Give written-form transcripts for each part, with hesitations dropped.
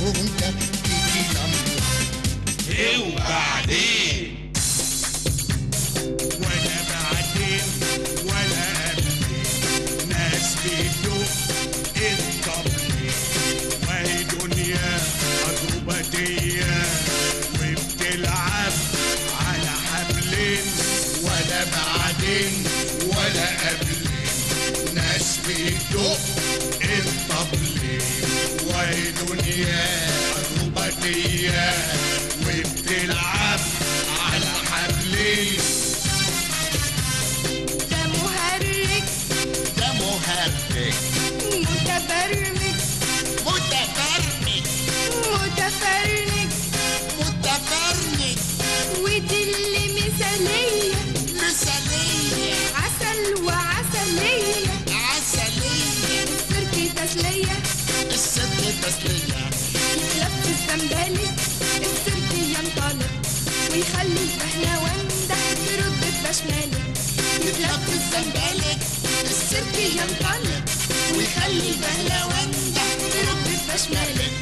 فوقة تيجي لمبة. ايه وبعدين؟ ولا بعدين ولا قبلين، ناس بيدوق الطبلين، وهي دنيا أكروباتية وبتلعب على حبلين. ولا بعدين ولا قبلين، ناس بيدوق الطبلين، وهي دنيا أكروباتية وبتلعب على حبلين. ده مهرج ده مهرج متبرمج متبرمج متفرنج، متفرج ودي اللي مثالية مثالية عسل وعسلية، عسلية السيرك تسلية الست تسلية. يتلف الزنبالك السيرك ينطلق ويخلي البهلوان ده ترد بشمالك. يتلف الزنبالك السيرك ينطلق ويخلي البهلوان ده ترد بشمالك.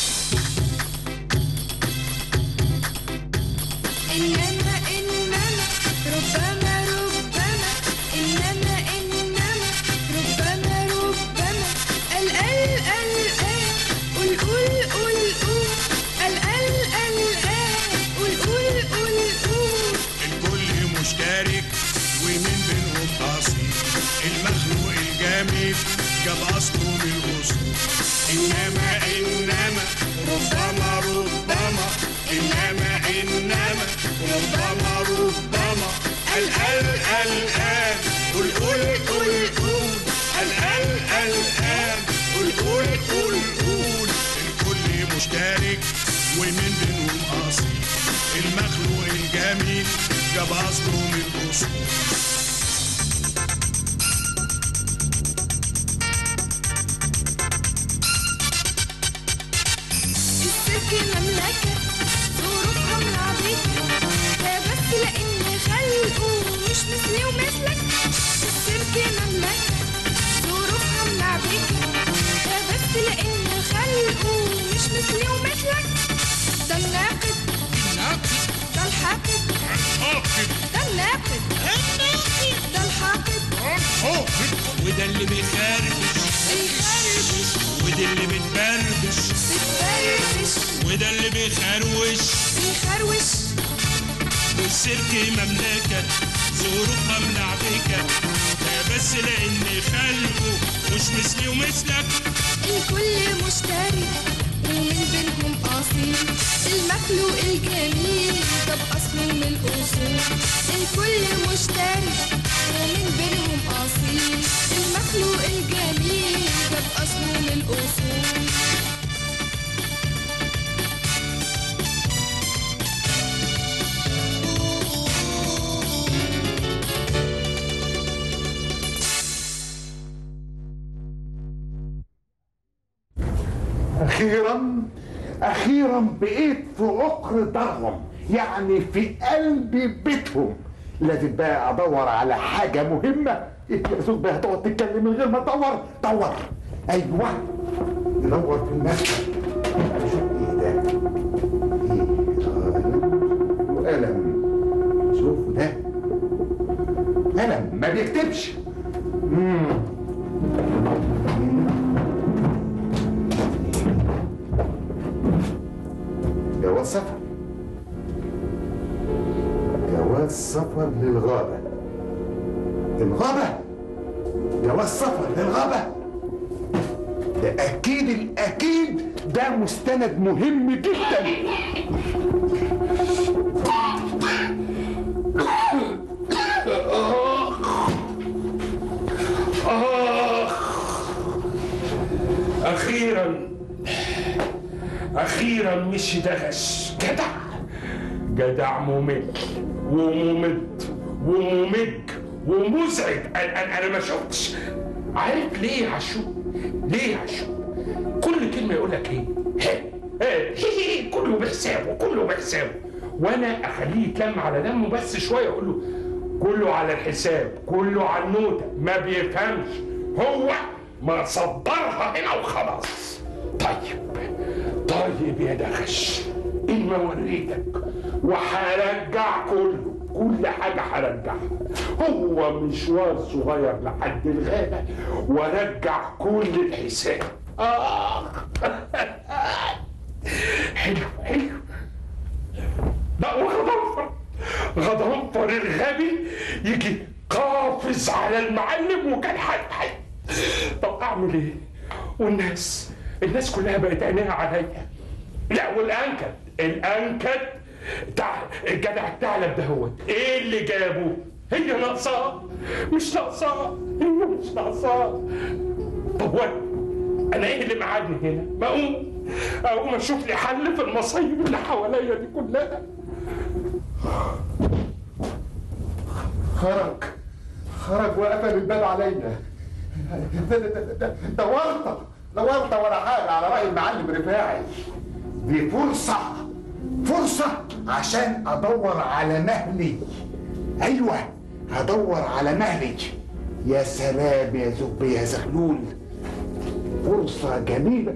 إنما ربما إنما ربما قل قول قول. الكل مشترك ومن بينهم أصيل، المخلوق الجامد جاب أصله من الأصول. إنما ربما إنما ربما الآن قول الآن قول. الكل مشترك ومن بينهم أصيل، المخلوق الجميل جاب أصله من الأصول. السيرك مملكة ظروفها ملعبكة، ده بس لأن خلقه مش مثلي ومثلك. السيرك مملكة ظروفها ملعبكة، ده بس لأن خلقه مش مثلي ومثلك. ده الناقد ده الحاقد ده الناقد ده الحاقد وده اللي بيخربش وده اللي بتبربش وده اللي بيخروش والسيرك مملكة ظروفها ملعبكة، ده بس لأن خلقه مش مثلي ومثلك. الكل مشترك ومن بينهم أصيل، المخلوق الجميل جاب أصله من الأصول. الكل مشترك ومن بينهم أصيل، المخلوق الجميل جاب أصله من الأصول. أخيرا بقيت في عقر دارهم، يعني في قلب بيتهم. لازم بقى أدور على حاجة مهمة. إيه يا زوج بقى هتقعد تتكلم من غير ما تدور؟ أيوه، ندور في المكتب. أشوف إيه ده؟ إيه؟ قلم. شوفوا ده قلم ما بيكتبش. جواز سفر للغابة. جواز سفر للغابة ده أكيد ده مستند مهم جدا. أخيرا مش دغش. جدع ممل وممد ومزعج. أنا ما شفتش. عارف ليه يا عشو؟ كل كلمة يقولك إيه؟ كله بحسابه. وأنا أخليه يتلم على دمه بس شوية، أقول له كله على الحساب، كله على النوتة، ما بيفهمش. هو ما صدرها هنا وخلاص. طيب طيب يا دخش، إما وريتك وهرجع كل حاجة هرجعها. هو مشوار صغير لحد الغابة وارجع كل الحساب. حلو ده غضنفر الغبي يجي قافز على المعلم وكان حي. طب اعمل ايه؟ والناس كلها بقت عينيها عليا. لا والانكد بتاع الجدع الثعلب ده هو ايه اللي جابه؟ هي ناقصاه؟ مش ناقصاه. طب انا ايه اللي معادني هنا؟ ما اقوم اشوف لي حل في المصايب اللي حواليا دي كلها. خرج وقفل الباب عليا. دورت ولا حاجه، على راي المعلم رفاعي. دي فرصه عشان ادور على مهلي. ايوه، هدور على مهلي. يا سلام يا زبي يا زغلول، فرصه جميله.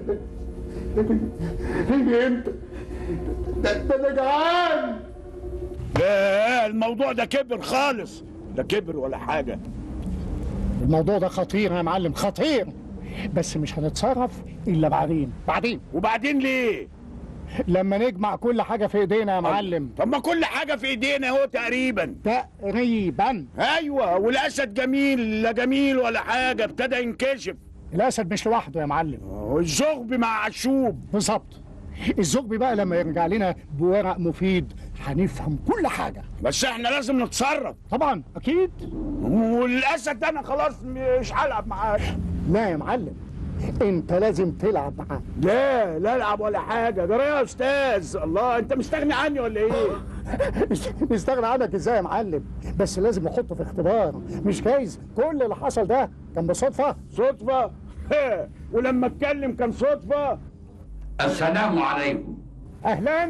هي انت ده انا جعان. لا الموضوع ده كبر خالص، ده كبر ولا حاجة. الموضوع ده خطير يا معلم، خطير، بس مش هنتصرف إلا بعدين. وبعدين ليه؟ لما نجمع كل حاجة في إيدينا يا معلم. طب ما كل حاجة في إيدينا اهو تقريبا. أيوة، والأسد جميل، لا جميل ولا حاجة، ابتدى ينكشف. الأسد مش لوحده يا معلم، الزغبي مع عشوب. بالظبط. الزغبي بقى لما يرجع لنا بورق مفيد هنفهم كل حاجة. بس احنا لازم نتصرف. طبعا أكيد. والأسد ده أنا خلاص مش هلعب معاه. لا يا معلم، أنت لازم تلعب معاه. لا ألعب ولا حاجة. ده يا أستاذ، الله أنت مستغني عني ولا إيه؟ مستغني عنك إزاي يا معلم؟ بس لازم نحطه في اختبار، مش جايز كل اللي حصل ده كان بصدفة. صدفة؟ ولما اتكلم كان صدفة. السلام عليكم. اهلا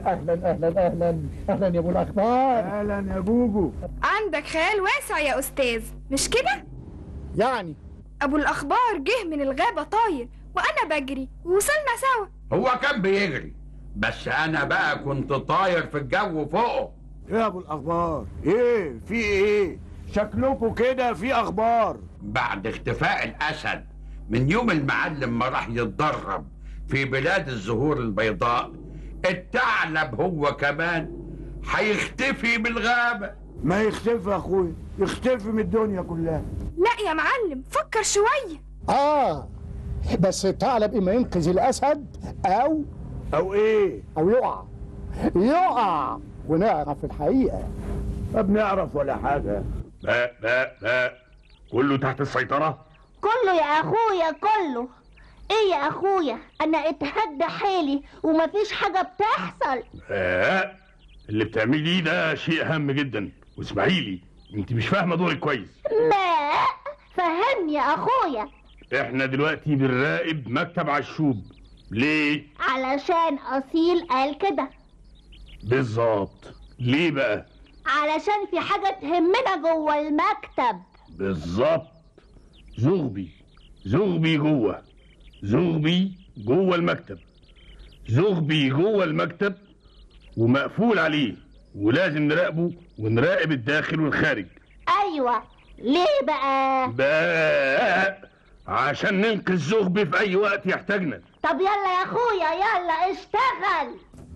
يا ابو الاخبار. اهلا يا بوجو. عندك خيال واسع يا استاذ، مش كده؟ يعني ابو الاخبار جه من الغابة طاير وانا بجري ووصلنا سوا. هو كان بيجري، بس انا بقى كنت طاير في الجو فوقه. ايه يا ابو الاخبار؟ ايه في ايه؟ شكلكوا كده في اخبار. بعد اختفاء الاسد من يوم المعلم ما راح يتدرب في بلاد الزهور البيضاء، الثعلب هو كمان هيختفي بالغابة. ما يختفي يا اخويا، يختفي من الدنيا كلها. لا يا معلم، فكر شوية. بس الثعلب اما ينقذ الاسد او ايه؟ او يقع ونعرف الحقيقة. ما بنعرف ولا حاجة. لا كله تحت السيطرة. كله يا اخويا كله. ايه يا اخويا، انا اتهدى حيلي ومفيش حاجة بتحصل. اللي بتعمليه ده شيء هام جدا، واسمعيلي انت مش فاهمة دورك كويس. لا فهمني يا اخويا. احنا دلوقتي بنراقب مكتب عشوب. ليه؟ علشان اصيل قال كده. بالظبط. ليه بقى؟ علشان في حاجة تهمنا جوه المكتب. بالظبط. زغبي جوه المكتب. زغبي جوه المكتب ومقفول عليه، ولازم نراقبه ونراقب الداخل والخارج. ايوه، ليه بقى؟ عشان ننقذ زغبي في اي وقت يحتاجنا. طب يلا يا اخويا، يلا اشتغل.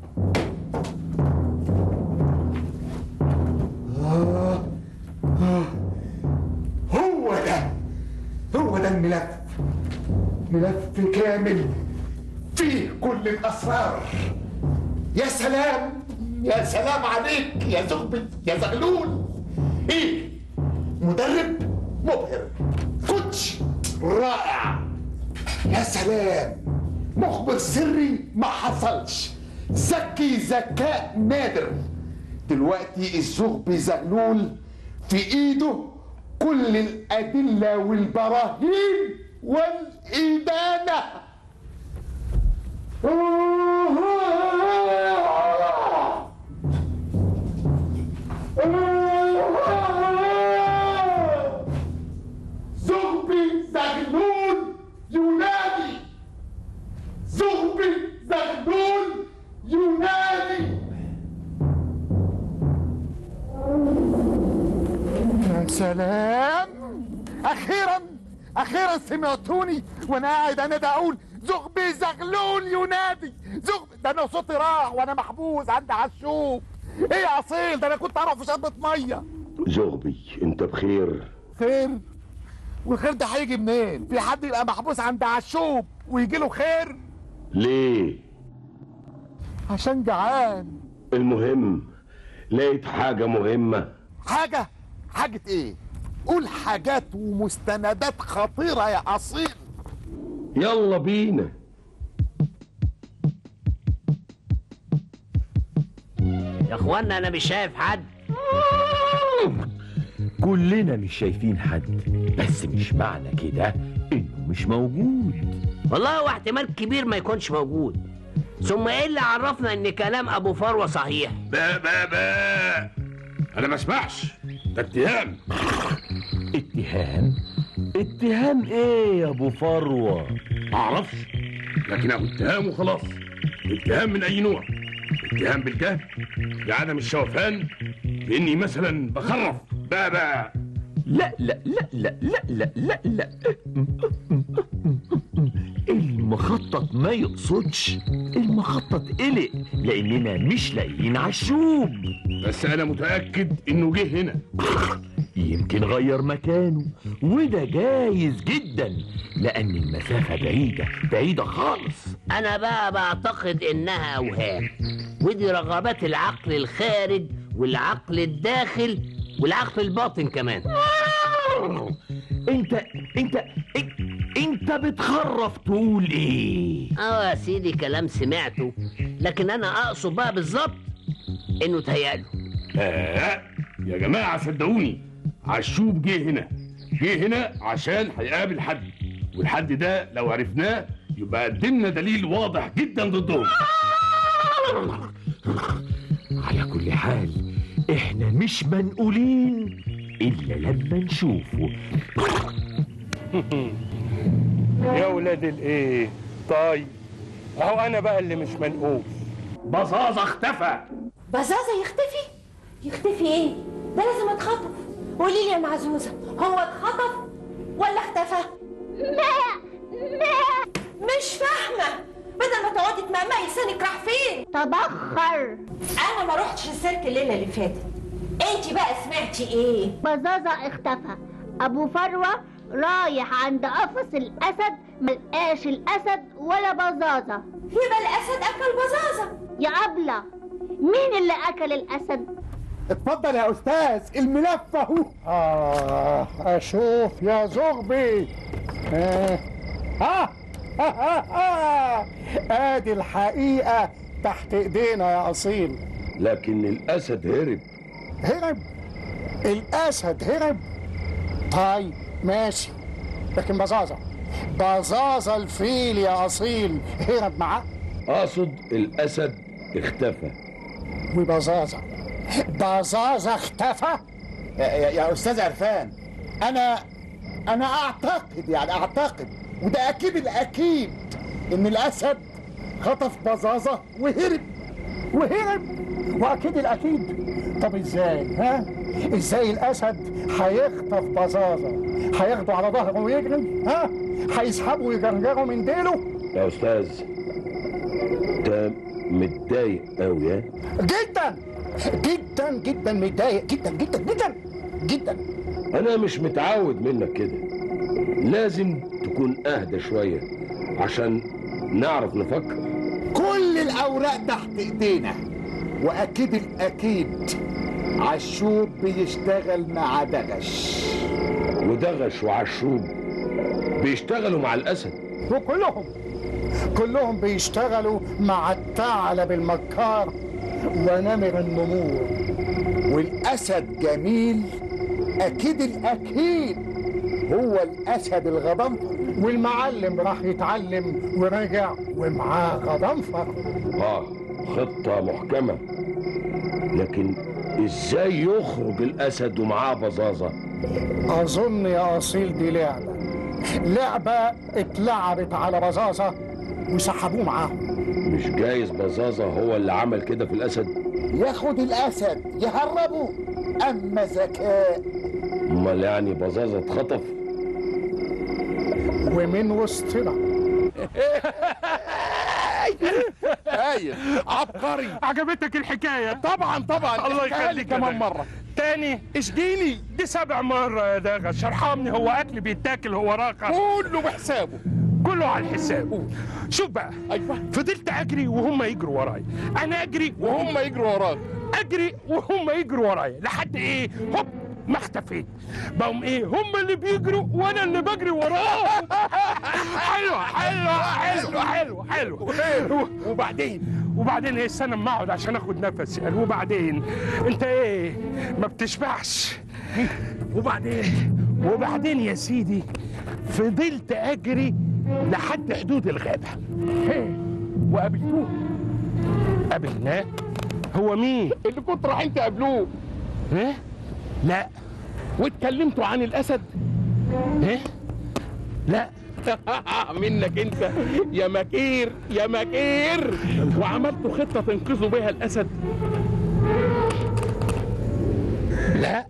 هو ده ملف كامل فيه كل الاسرار. يا سلام عليك يا زغبي يا زغلول. ايه، مدرب مبهر، كوتش رائع. يا سلام، مخبر سري ما حصلش، ذكي ذكاء نادر. دلوقتي الزغبي زغلول في ايده كل الأدلة والبراهين والإدانة. زغبي زغلول ينادي، زغبي زغلول سلام. اخيرا سمعتوني وانا قاعد انا ده اقول زغبي زغلول ينادي زغبي. ده انا صوتي راح وانا محبوس عند عشوب. ايه يا اصيل، ده انا كنت اعرف في شربة ميه. زغبي انت بخير؟ خير؟ والخير ده هيجي منين؟ في حد يبقى محبوس عند عشوب ويجي له خير؟ ليه؟ عشان جعان. المهم لقيت حاجة مهمة. حاجة ايه؟ قول حاجات ومستندات خطيرة يا أصيل. يلا بينا. يا اخوانا انا مش شايف حد. كلنا مش شايفين حد، بس مش معنى كده انه مش موجود. والله هو احتمال كبير ما يكونش موجود. ثم ايه اللي عرفنا ان كلام ابو فروة صحيح؟ با انا ما اسمعش، ده اتهام. اتهام ايه يا ابو فروة؟ معرفش، لكن اهو اتهام وخلاص. اتهام من اي نوع؟ اتهام بالجهل، بعدم الشوفان، باني مثلا بخرف. با لا لا لا لا لا لا لا لا المخطط ما يقصدش. المخطط قلق لاننا مش لاقيين عشوب. بس انا متاكد انه جه هنا. يمكن غير مكانه، وده جايز جدا لان المسافه بعيده خالص. انا بقى بعتقد انها اوهام، ودي رغبات العقل الخارج والعقل الداخل والعقل الباطن كمان. انت بتخرف تقول ايه؟ يا سيدي كلام سمعته، لكن انا اقصد بقى بالظبط انه تهيأله. يا جماعه صدقوني، عشوب جه هنا عشان هيقابل حد، والحد ده لو عرفناه يبقى قدمنا دليل واضح جدا ضدهم. على كل حال احنا مش منقولين الا لما نشوفه. يا ولاد الايه؟ طيب اهو انا بقى اللي مش منقول. بزازة اختفى. بزازة يختفي ايه؟ ده لازم اتخطف. قولي لي يا معزوزة، هو اتخطف ولا اختفى؟ لا مش فاهمة. بدل ما تقعدي تمقمقي لسانك راح فين؟ تبخر. انا ما روحتش السيرك الليلة اللي فاتت. انتي بقى سمعتي ايه؟ بزازة اختفى. ابو فروة رايح عند قفص الاسد، ملقاش الاسد ولا بزازة. يبقى الاسد اكل بزازة. يا أبلة، مين اللي اكل الاسد؟ اتفضل يا استاذ، الملف اهو. اشوف يا زغبي. ادي الحقيقة تحت ايدينا يا اصيل. لكن الاسد هرب. الاسد هرب. طيب ماشي، لكن بزازة الفيل يا اصيل هرب معاه. اقصد الاسد اختفى وبزازة اختفى. يا استاذ عرفان، انا اعتقد وده اكيد الاكيد ان الاسد خطف بزازة وهرب واكيد الاكيد. طب ازاي الاسد هيخطف بزازة؟ هياخده على ظهره ويجري؟ هيسحبه ويجرجره من ديله؟ يا استاذ انت متضايق قوي. جدا متضايق جدا. انا مش متعود منك كده، لازم تكون اهدى شوية عشان نعرف نفكر. كل الاوراق تحت ايدينا، واكيد الاكيد عشوب بيشتغل مع دغش، ودغش وعشوب بيشتغلوا مع الاسد، وكلهم بيشتغلوا مع الثعلب المكار ونمر النمور. والاسد جميل اكيد الاكيد هو الاسد الغضنفر. والمعلم راح يتعلم ورجع ومعاه غضنفر. خطة محكمة، لكن ازاي يخرج الاسد ومعاه بزازة؟ اظن يا اصيل دي لعبة اتلعبت على بزازة وسحبوه معاهم. مش جايز بزازة هو اللي عمل كده في الاسد؟ ياخد الاسد يهربه. اما ذكاء امال يعني بزازة اتخطف؟ ومن وسطنا. هايل، عبقري. عجبتك الحكايه؟ طبعا طبعا. الله يخليك. كمان مره تاني. اشجيني. دي 7 مرة يا دغش. ارحمني، هو اكل بيتاكل؟ هو راقه؟ كله بحسابه، كله على الحساب. شوف بقى، ايوه، فضلت اجري وهم يجروا ورايا، انا اجري وهم يجروا وراك، اجري وهم يجروا ورايا، لحد ايه، هوب ما اختفيت. بقوا ايه، هم اللي بيجروا وانا اللي بجري وراهم. حلوه حلوه حلوه حلوه حلوه. وبعدين ايه، استنى اما اقعد عشان اخد نفسي. قال وبعدين انت ايه ما بتشبعش؟ وبعدين يا سيدي فضلت اجري لحد حدود الغابه. وقابلتوه؟ قابلناه؟ هو مين اللي كنت رايحين تقابلوه؟ ايه؟ لا. واتكلمتوا عن الاسد؟ ايه؟ لا. منك انت يا مكير يا مكير. وعملتوا خطه تنقذوا بيها الاسد؟ لا.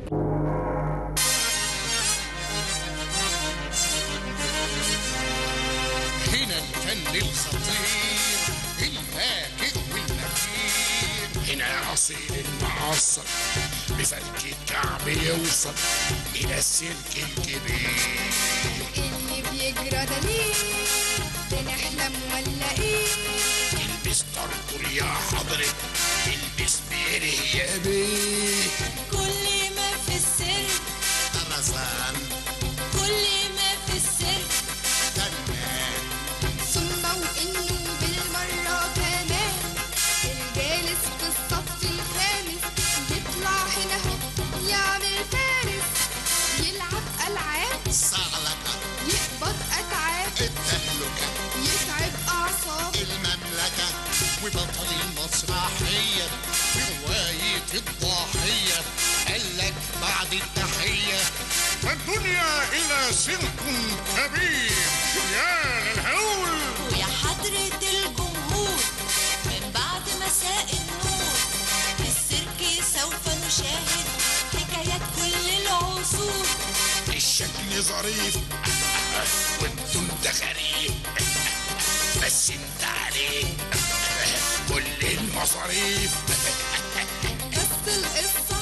هنا الفن الخطير الهاكر والنكير، هنا أصيل المعصر بفك الكعب يوصل إلى السلك الكبير. اللي بيجرى ده ليه؟ بنحلم ولا ايه؟ البس طرطور يا حضرة، البس بيره يا بيه. كل ما في السر طرزان، كل ما في السر فنان، ثم وإنه بالمرة كمان الجالس في الصف الخامس يطلع هنا هو يعمل فارس، يلعب ألعاب صعلكة، يقبض أتعاب التهلكة، يتعب أعصاب المملكة، وبطل المسرحية برواية الضاحية قالك بعد التحية الدنيا إلى سلك كبير. يا للهول ويا حضرة الجمهور، من بعد مساء النور في السيرك سوف نشاهد حكايات كل العصور. الشكل ظريف وانتم ده غريب، بس انت عليك كل المصاريف. بس القصة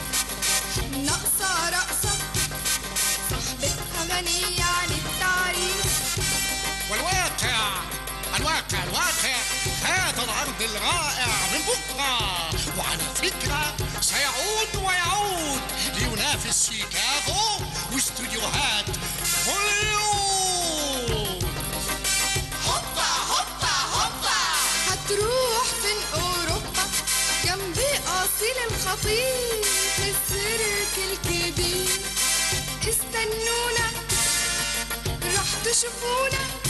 ناقصة رقصة، صاحبتها غنية عن التعريف. والواقع الواقع هذا العرض الرائع من بكرة، وعلى فكرة سيعود ويعود لينافس شيكاغو واستوديوهات هوليوود. هوبا هوبا هوبا، هتروح فين أوروبا جنبي أصيل الخطير في السيرك الكبير. استنونا راح تشوفونا